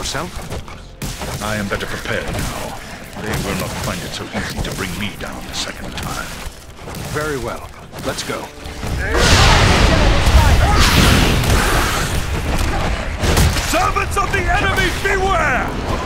yourself? I am better prepared now. They will not find it so easy to bring me down the second time. Very well. Let's go. Servants of the enemy, beware!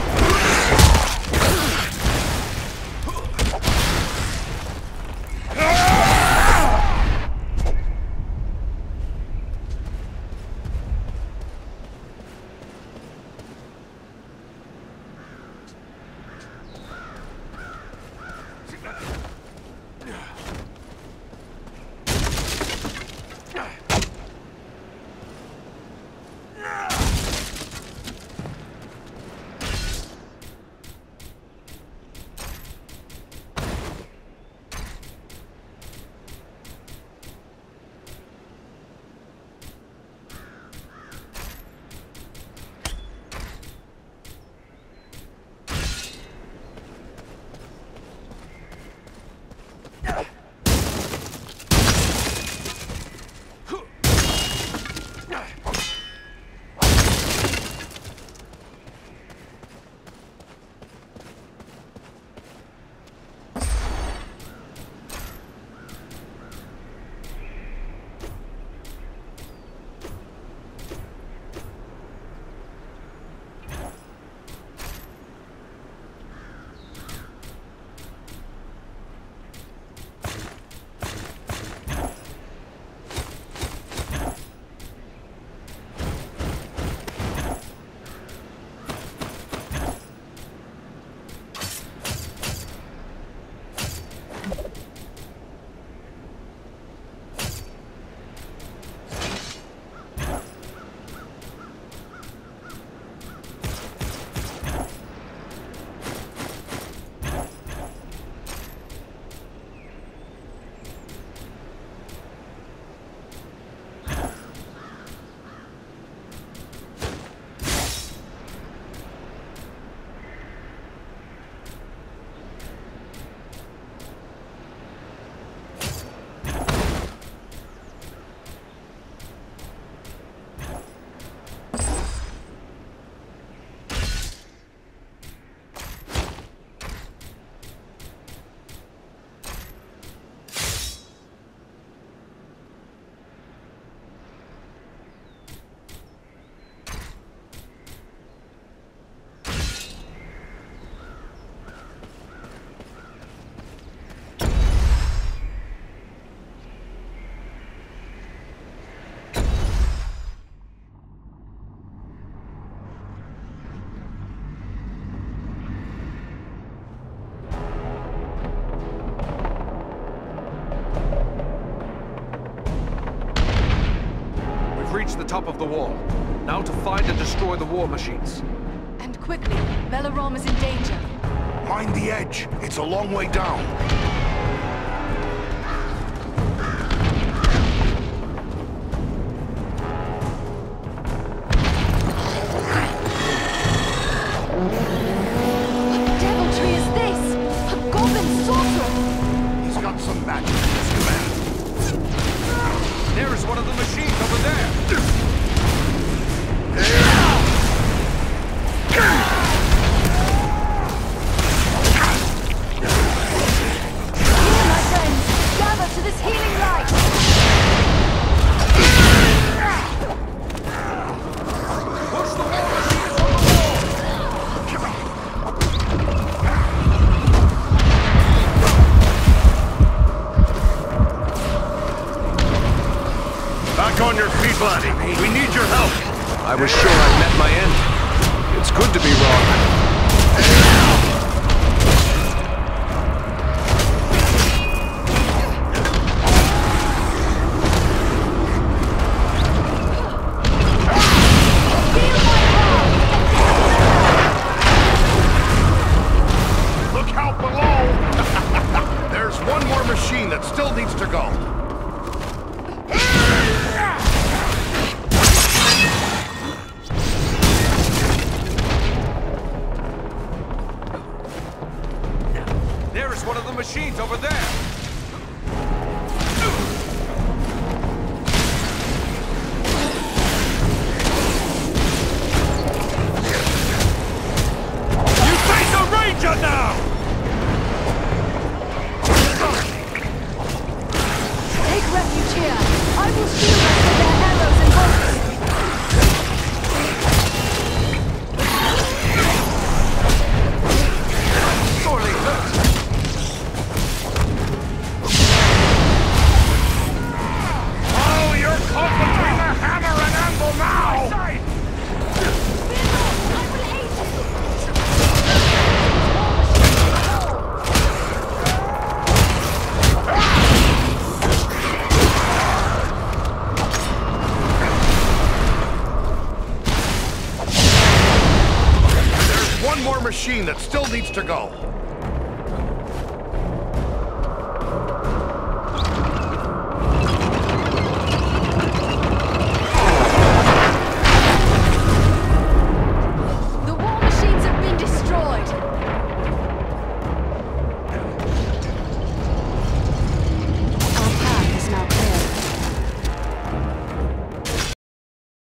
Reach the top of the wall. Now to find and destroy the war machines. And quickly, Velarom is in danger. Mind the edge. It's a long way down. What deviltry is this? A goblin sorcerer! He's got some magic in his command. There is one of the machines over there! Here, my friends! Gather to this healing light! Push the war machines on the wall! Back on your feet, laddie. We need your help. I was sure I'd met my end. It's good to be wrong. Look out below! There's one more machine that still needs to go. There is one of the machines over there! one more machine that still needs to go.